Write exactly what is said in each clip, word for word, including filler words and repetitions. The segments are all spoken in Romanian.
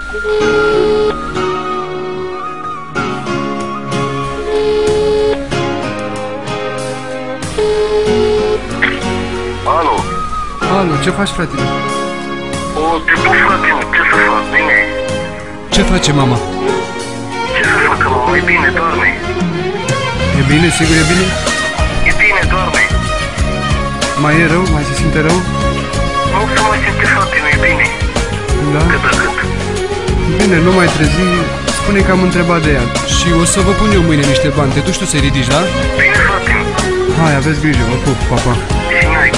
Alo. Alo, ce faci, fratele? O, te duc, frate, ce să fac? Bine. Ce face mama? Ce să facă, mama? E bine, doarme. E bine? Sigur e bine? E bine, doarme. Mai e rău? Mai se simte rău? Nu se mai simte, frate, nu e bine. Da? Cât de cât. Bine, nu mai trezi. Spune că am întrebat de ea. Și o să vă pun eu mâine niște bani. Te duci tu să-i ridici, da? Bine, frate. Hai, aveți grijă, vă pup, pa, pa. Și noi.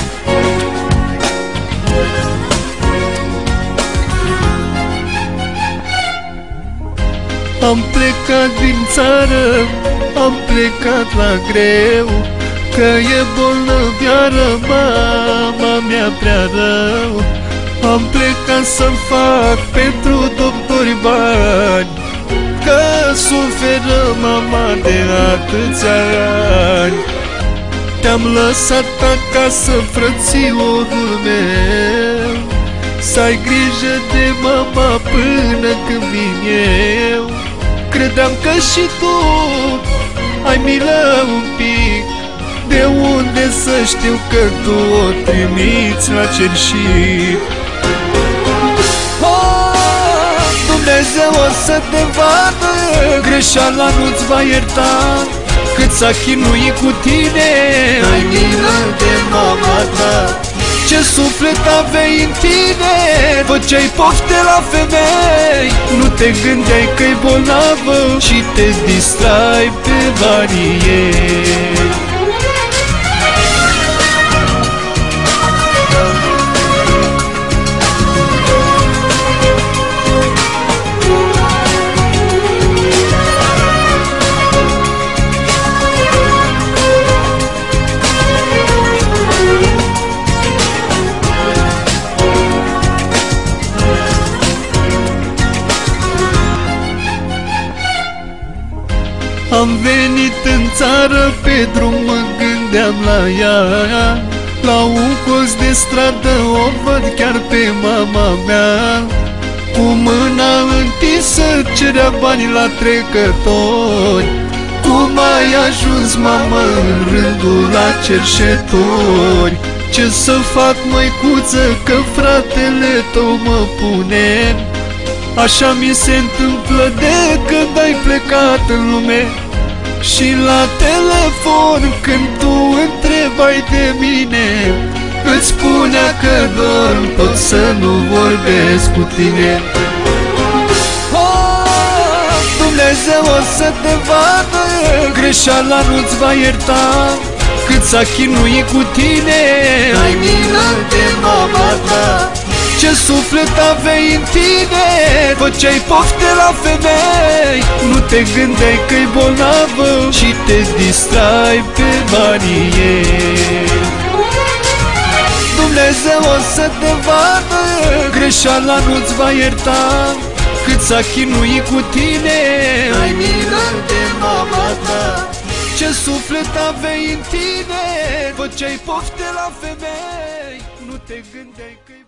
Am plecat din țară, am plecat la greu, că e bolnăviară mama mea prea rău. Am plecat să fac pentru doctori bani, că suferă mama de atâția ani. Te-am lăsat acasă, frățiorul meu, să ai grijă de mama până când vin eu. Credeam că și tu ai milă un pic, de unde să știu că tu o trimiți la cerșit. Oh, Dumnezeu o să te vadă, greșeala nu-ți va ierta, cât s-a chinuit cu tine, ai milă de mama ta. Ce suflet aveai în tine, făceai pofte la femei, nu te gândeai că-i bolnavă și te distrai pe banii ei. Am venit în țară, pe drum mă gândeam la ea, la un colț de stradă o văd chiar pe mama mea, cu mâna întinsă cerea bani la trecători. Cum ai ajuns, mamă, în rândul la cerșetori? Ce să fac, măicuță, că fratele tău mă pune? Așa mi se întâmplă de când ai plecat în lume, și la telefon când tu întrebai de mine, îți spunea că dorm, pot să nu vorbesc cu tine. Oh, Dumnezeu o să te vadă, greșeala nu-ți va ierta, cât s-a chinuit cu tine, ai milă de mama ta. Ce suflet aveai în tine, făceai pofte la femei, nu te gândeai că-i bolnavă și te distrai pe banii ei. Dumnezeu o să te vadă, greșeala nu-ți va ierta, cât s-a chinuit cu tine, ai milă de mama ta. Ce suflet aveai în tine, făceai pofte la femei, nu te gândeai că